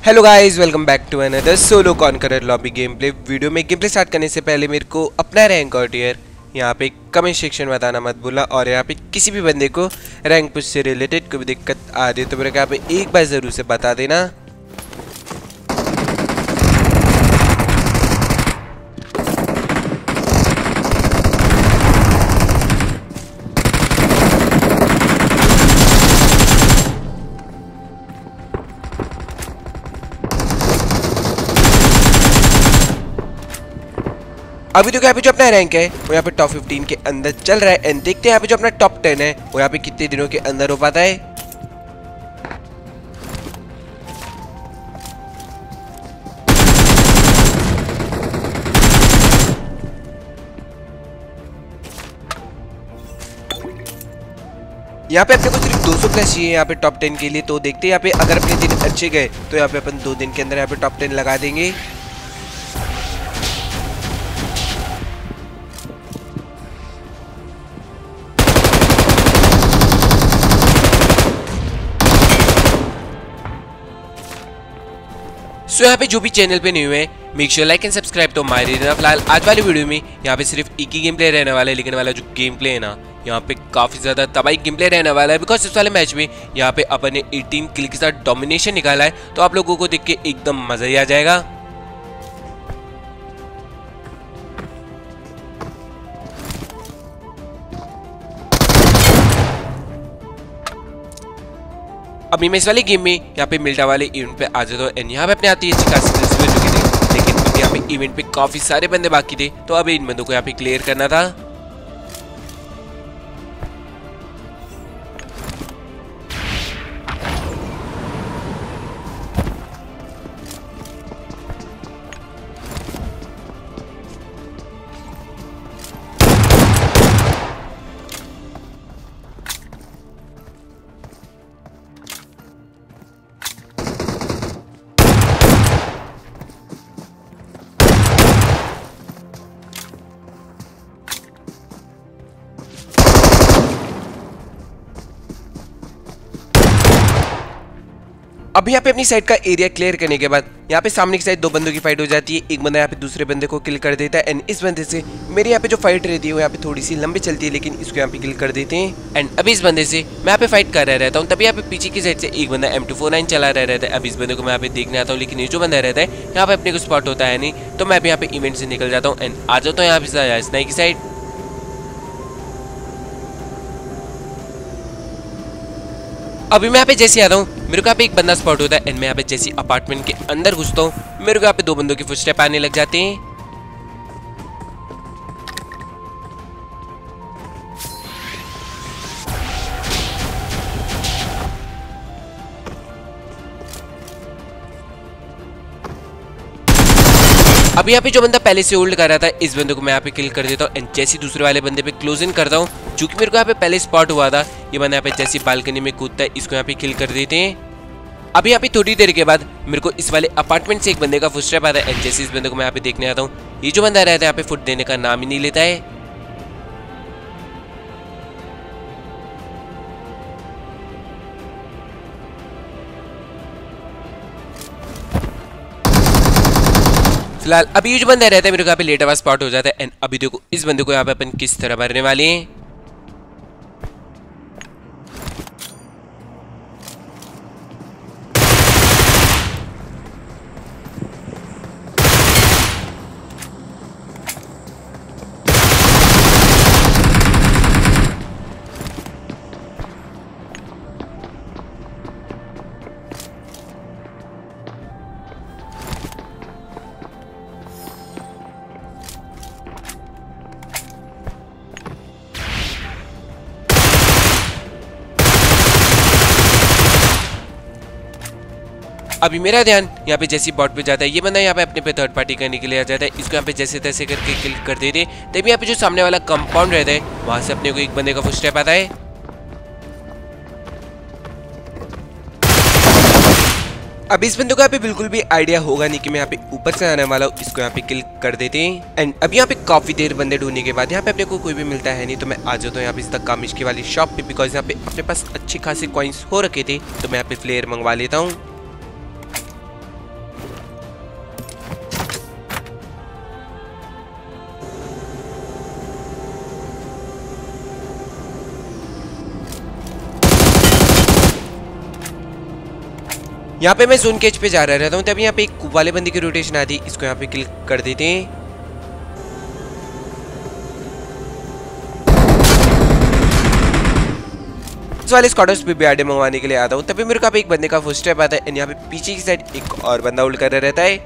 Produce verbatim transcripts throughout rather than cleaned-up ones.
Hello guys, welcome back to another solo conqueror lobby game play video में। Game play start करने से पहले मेरे को अपना रैंक और टियर यहाँ पे कमेंट सेक्शन में बताना मत भूलना। और यहाँ पे किसी भी बंदे को रैंक पुश से रिलेटेड कोई भी दिक्कत आ रही है तो मेरे को यहाँ पे एक बार ज़रूर से बता देना। अभी तो यहाँ पे जो अपना रैंक है वो यहाँ पे टॉप फिफ्टीन के अंदर चल रहा है। एंड देखते हैं यहाँ पे जो अपना टॉप टेन है वो यहाँ पे कितने दिनों के अंदर हो पाता है। यहाँ पे अपने को सिर्फ दो सौ प्लस चाहिए यहाँ पे टॉप टेन के लिए। तो देखते हैं यहाँ पे अगर अपने दिन अच्छे गए तो यहाँ पे अपन दो दिन के अंदर यहाँ पे टॉप टेन लगा देंगे। सो so, यहाँ पे जो भी चैनल पे नहीं हुए make sure like and subscribe तो माय रीजन। फिलहाल आज वाली वीडियो में यहाँ पे सिर्फ एक ही गेम प्ले रहने वाला है, लेकिन वाला जो गेम प्ले है ना यहाँ पे काफी ज्यादा तबाही गेम प्ले रहने वाला है। बिकॉज इस वाले मैच में यहाँ पे अपन ने अठारह किल के साथ डोमिनेशन निकाला है, तो आप लोगों को देख के एकदम मजा ही आ जाएगा। अभी मैं इस वाले गेम में यहाँ पे मिल्टा वाले इवेंट पे आ जाता हूँ एंड यहाँ पे अपने आती है अच्छी खासी स्किल्स मिल चुकी थी, लेकिन अभी यहाँ पे इवेंट पे काफी सारे बंदे बाकी थे, तो अभी इन बंदों को यहाँ पे क्लियर करना था। अभी यहाँ पे अपनी साइड का एरिया क्लियर करने के बाद यहाँ पे सामने की साइड दो बंदों की फाइट हो जाती है। एक बंदा यहाँ पे दूसरे बंदे को किल कर देता है एंड इस बंदे से मेरे यहाँ पे जो फाइट रहती है वो यहाँ पे थोड़ी सी लंबी चलती है, लेकिन इसको यहाँ पे किल कर देते हैं। एंड अभी इस बंदे से मैं यहाँ पे फाइट कर रहा रहता हूँ, तभी यहाँ पे पीछे की साइड से एक बंदा एम टू फोर नाइन चला रहा रहता है। अभी इस बंदे को मैं यहाँ पे देखने आता हूँ, लेकिन ये जो बंदा रहता है यहाँ पे अपने को स्पॉट होता है नहीं, तो मैं यहाँ पे इवेंट से निकल जाता हूँ एंड आ जाता हूँ यहाँ पे स्नाई की साइड। अभी मैं यहाँ पे जैसे आता हूँ मेरे को यहाँ पे एक बंदा स्पॉट होता है एंड मैं यहाँ पे जैसे अपार्टमेंट के अंदर घुसता हूँ मेरे को यहाँ पे दो बंदों के फुटस्टेप आने लग जाते हैं। अभी यहाँ पे जो बंदा पहले से होल्ड कर रहा था इस बंदे को मैं यहाँ पे किल कर देता हूँ एंड जैसे दूसरे वाले बंदे पे क्लोज इन करता हूँ, जो कि मेरे को यहाँ पे पहले स्पॉट हुआ था, ये बंदा यहाँ पे जैसी बालकनी में कूदता है इसको यहाँ पे किल कर देते हैं। अभी यहाँ पे थोड़ी देर के बाद मेरे को इस वाले अपार्टमेंट से एक बंदे का फुटस्टेप आता है एंड जैसे इस बंदे को मैं यहाँ पे देखने आता हूँ, ये जो बंदा रहता है यहाँ पे फुट देने का नाम ही नहीं लेता है। फिलहाल अभी ये जो बंदा रहता है मेरे को यहाँ पे लेट आवाज स्पॉट हो जाता है एंड अभी देखो इस बंदे को यहाँ पे अपन किस तरह मारने वाले हैं। अभी मेरा ध्यान यहाँ पे जैसी बॉट पे जाता है, ये बंदा यहाँ पे अपने पे थर्ड पार्टी करने के लिए आ जाता है, इसको यहाँ पे जैसे तैसे करके किल कर देते हैं। तभी यहाँ पे जो सामने वाला कंपाउंड रहता है वहां से अपने को एक बंदे का फुटस्टेप आता है। अब इस बंदे को यहाँ पे बिल्कुल भी आइडिया होगा नहीं कि मैं यहाँ पे ऊपर से आने वाला हूँ, इसको यहाँ पे किल कर देते हैं। एंड अब यहाँ पे काफी देर बंदे ढूंढने के बाद यहाँ पे अपने को कोई भी मिलता है नहीं, तो मैं आ जाता हूँ यहाँ पे इस तक कामिश्की वाली शॉप पे, बिकॉज यहाँ पे अपने पास अच्छी खासी कॉइन्स हो रखे थे, तो मैं यहाँ पे फ्लेयर मंगवा लेता हूँ। यहाँ पे मैं जोन केज पे जा रहा रहता हूँ, तभी यहाँ पे एक कूप वाले बंदे की रोटेशन आती, इसको यहाँ पे किल कर देते हैं। इस वाले स्क्वाडर्स पे बीआरडी मंगवाने के लिए आता हूँ, तभी मेरे को यहाँ पे एक बंदे का फुट स्टेप आता है एंड यहाँ पे पीछे की साइड एक और बंदा होल्ड कर रहा रहता है।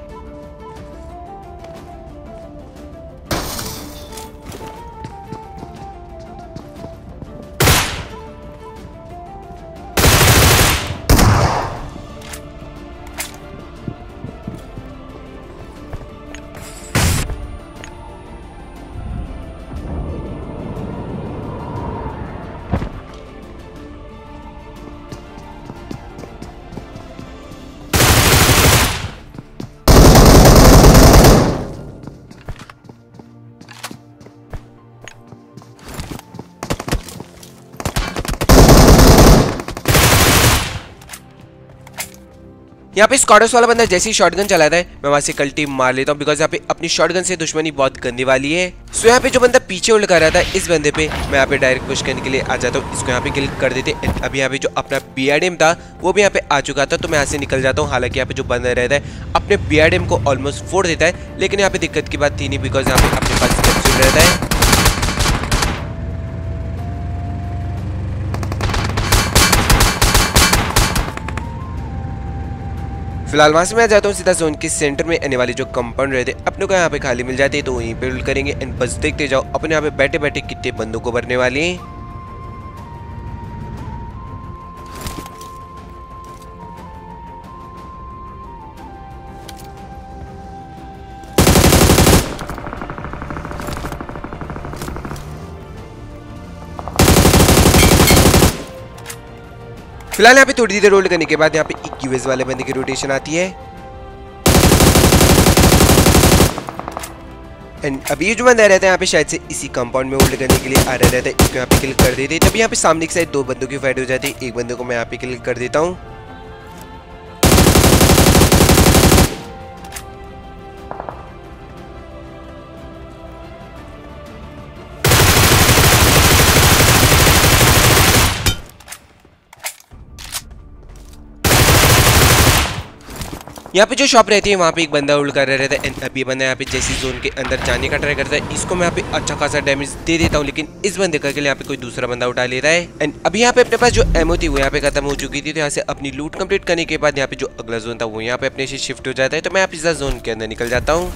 यहाँ पे स्क्वाडर्स वाला बंदा जैसे ही शॉटगन चलाता है, मैं वहां से कल्टी मार लेता हूँ, बिकॉज यहाँ पे अपनी शॉटगन से दुश्मनी बहुत गंदी वाली है। सो यहाँ पे जो बंदा पीछे उल्ट कर रहा था, इस बंदे पे मैं यहाँ पे डायरेक्ट पुश करने के लिए आ जाता हूँ, इसको यहाँ पे किल कर देते। अभी यहाँ पे जो अपना बीआरडीएम था वो भी यहाँ पे आ चुका था, तो मैं यहाँ से निकल जाता हूँ। हालांकि यहाँ पे जो बंदा रहता है अपने बीआरडीएम को ऑलमोस्ट फोड़ देता है, लेकिन यहाँ पे दिक्कत की बात थी नहीं, बिकॉज यहाँ पे अपने पास कैप्सूल रहता है। फिलहाल वहां से मैं जाता हूँ सीधा जोन के सेंटर में आने वाली जो कंपाउंड रहते अपने को यहाँ पे खाली मिल जाती है, तो वहीं पे बिल्ड करेंगे एंड बस देखते जाओ अपने यहाँ पे बैठे बैठे कितने बंदों को भरने वाले हैं। फिलहाल यहाँ पे थोड़ी देर रोल करने के बाद यहाँ पे एक यूएस वाले बंदे की रोटेशन आती है एंड अभी ये जो बंदा रहता है यहाँ पे शायद से इसी कंपाउंड में होल्ड करने के लिए आ रहा रहता है, इसको यहाँ पे किल कर देते। तभी यहाँ पे सामने की साइड दो बंदों की फाइट हो जाती है, एक बंदे को मैं यहाँ पे किल कर देता हूँ। यहाँ पे जो शॉप रहती है वहाँ पे एक बंदा होल्ड कर रहा रहता है एंड अभी बंदा यहाँ पे जैसी जोन के अंदर जाने का ट्राई करता है, इसको मैं यहाँ पे अच्छा खासा डैमेज दे देता हूँ, लेकिन इस बंदे का किल यहाँ पे कोई दूसरा बंदा उठा लेता है। एंड अभी यहाँ पे अपने पास जो एमओ थी वो यहाँ पे खत्म हो चुकी थी, तो यहाँ से अपनी लूट कंप्लीट करने के बाद यहाँ पे जो अगला जोन था वो यहाँ पे अपने से शिफ्ट हो जाता है, तो मैं यहाँ पे जोन के अंदर निकल जाता हूँ।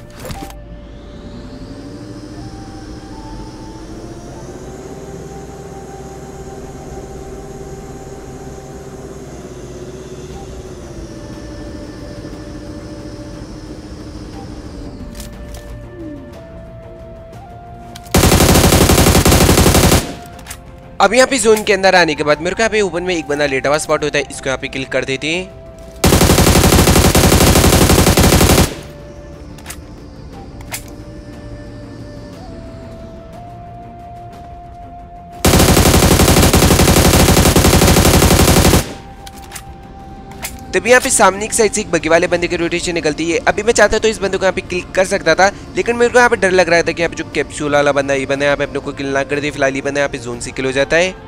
अब यहाँ पे जोन के अंदर आने के बाद मेरे को यहाँ पे ऊपर में एक बंदा लेटा हुआ स्पॉट होता है, इसको यहाँ पे किल कर देते हैं। तभी यहाँ पे सामने की साइड से एक बगी वाले बंदे की रोटेशन निकलती है। अभी मैं चाहता तो इस बंदे को यहाँ पे किल कर सकता था, लेकिन मेरे को यहाँ पे डर लग रहा था कि यहाँ पे जो कैप्सूल वाला बंदा ये बंदा यहाँ पे अपने को किल ना कर दे। फिलहाल ये बंदा यहाँ पे जोन से किल हो जाता है।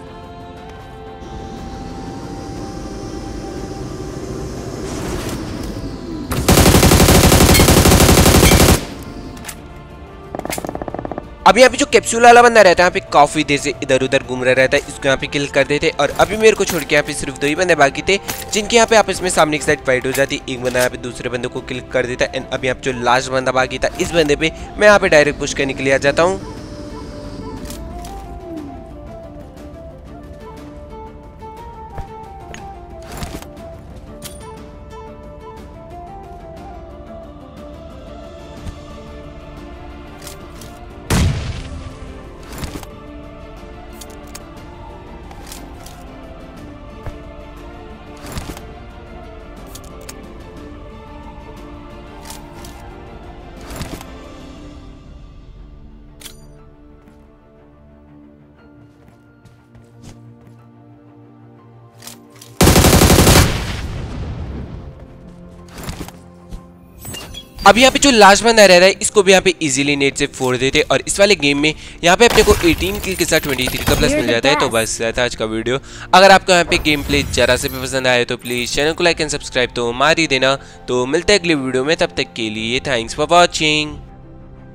अभी यहाँ पे जो कैप्सूल वाला बंदा रहता है यहाँ पे काफी देर से इधर उधर घूम रहा रहता है, इसको यहाँ पे किल कर देते। और अभी मेरे को छोड़ के यहाँ पे सिर्फ दो ही बंदे बाकी थे, जिनके यहाँ पे आपस में सामने की साइड फाइट हो जाती। एक बंदा यहाँ पे दूसरे बंदे को किल कर देता एंड अभी यहाँ पे जो लास्ट बंदा बाकी था, इस बंदे पे मैं यहाँ पे डायरेक्ट पुश करने के लिए आ जाता हूँ। अब यहाँ पे जो लास्ट बंदा रह रहा है इसको भी यहाँ पे इजीली नेट से फोड़ देते और इस वाले गेम में यहाँ पे अपने को अठारह किल के साथ तेईस का प्लस मिल जाता है। तो बस रहता है आज का वीडियो। अगर आपको यहाँ पे गेम प्ले जरा से भी पसंद आए तो प्लीज चैनल को लाइक एंड सब्सक्राइब तो मार ही देना। तो मिलते हैं अगले वीडियो में, तब तक के लिए थैंक्स फॉर वॉचिंग।